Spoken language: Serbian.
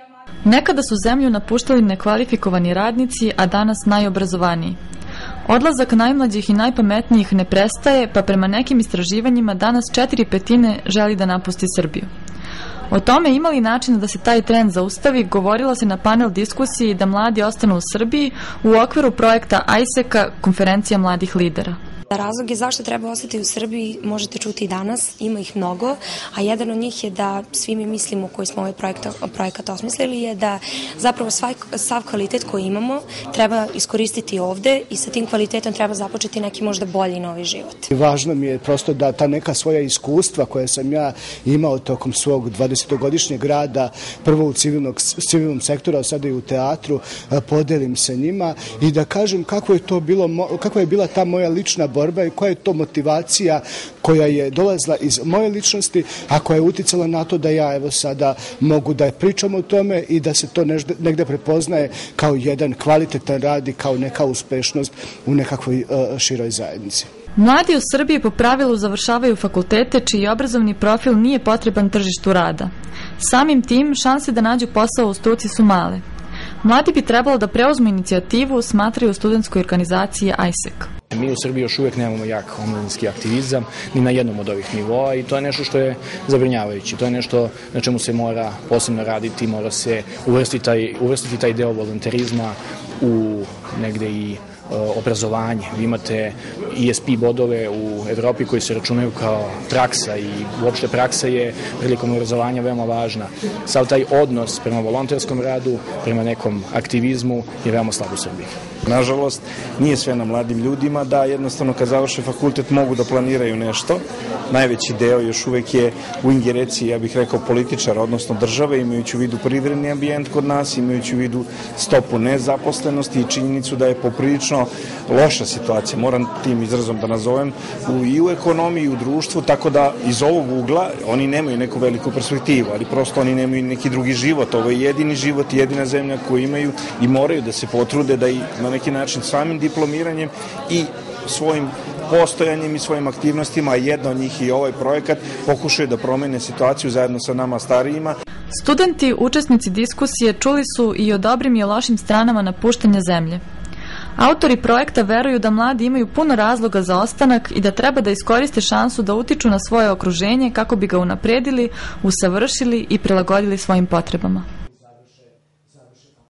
Nekada su zemlju napuštali nekvalifikovani radnici, a danas najobrazovaniji. Odlazak najmlađih i najpametnijih ne prestaje, pa prema nekim istraživanjima danas 4/5 želi da napusti Srbiju. O tome ima li načina da se taj trend zaustavi, govorilo se na panel diskusiji da mladi ostanu u Srbiji u okviru projekta ISEC-a, konferencija mladih lidera. Razloge zašto treba ostati u Srbiji možete čuti i danas, ima ih mnogo, a jedan od njih je da svi mi mislimo koji smo ovaj projekat osmislili je da zapravo sav kvalitet koji imamo treba iskoristiti ovde i sa tim kvalitetom treba započeti neki možda bolji novi život. Važno mi je prosto da ta neka svoja iskustva koje sam ja imao tokom svog 20-godišnjeg rada, prvo u civilnom sektoru, a sada i u teatru, podelim sa njima i da kažem kakva je bila ta moja lična borba i koja je to motivacija koja je dolazila iz moje ličnosti, a koja je uticala na to da ja evo sada mogu da pričam o tome i da se to negde prepoznaje kao jedan kvalitetan rad i kao neka uspešnost u nekakvoj široj zajednici. Mladi u Srbiji po pravilu završavaju fakultete čiji obrazovni profil nije potreban tržištu rada. Samim tim, šanse da nađu posao u struci su male. Mladi bi trebalo da preuzmu inicijativu, smatraju u studentskoj organizaciji ISEC. Mi u Srbiji još uvijek nemamo jak omladinski aktivizam ni na jednom od ovih nivoa i to je nešto što je zabrinjavajuće. To je nešto na čemu se mora posebno raditi, mora se uvrstiti taj deo volonterizma u negde i obrazovanje. Vi imate ESP bodove u Evropi koji se računaju kao praksa i uopšte praksa je prilikom obrazovanja veoma važna. Sav taj odnos prema volonterskom radu, prema nekom aktivizmu je veoma slab u Srbiji. Nažalost, nije sve na mladim ljudima da jednostavno kad završe fakultet mogu da planiraju nešto. Najveći deo još uvek je u ingerenciji, ja bih rekao, političara, odnosno države, imajući u vidu privredni ambijent kod nas, imajući u vidu stopu nezaposlenosti i činjenicu da je poprilično loša situacija, moram tim izrazom da nazovem, i u ekonomiji i u društvu, tako da iz ovog ugla oni nemaju neku veliku perspektivu, ali prosto oni nemaju neki drugi život. Ovo je jedini život i jedina zemlja koju imaju i moraju da se potrude da i na neki način samim diplomiranjem i svojim postojanjem i svojim aktivnostima, a jedna od njih i ovaj projekat, pokušaju da promene situaciju zajedno sa nama starijima. Studenti, učesnici diskusije, čuli su i o dobrim i o lošim stranama napuštanja zemlje. Autori projekta veruju da mladi imaju puno razloga za ostanak i da treba da iskoriste šansu da utiču na svoje okruženje kako bi ga unapredili, usavršili i prilagodili svojim potrebama.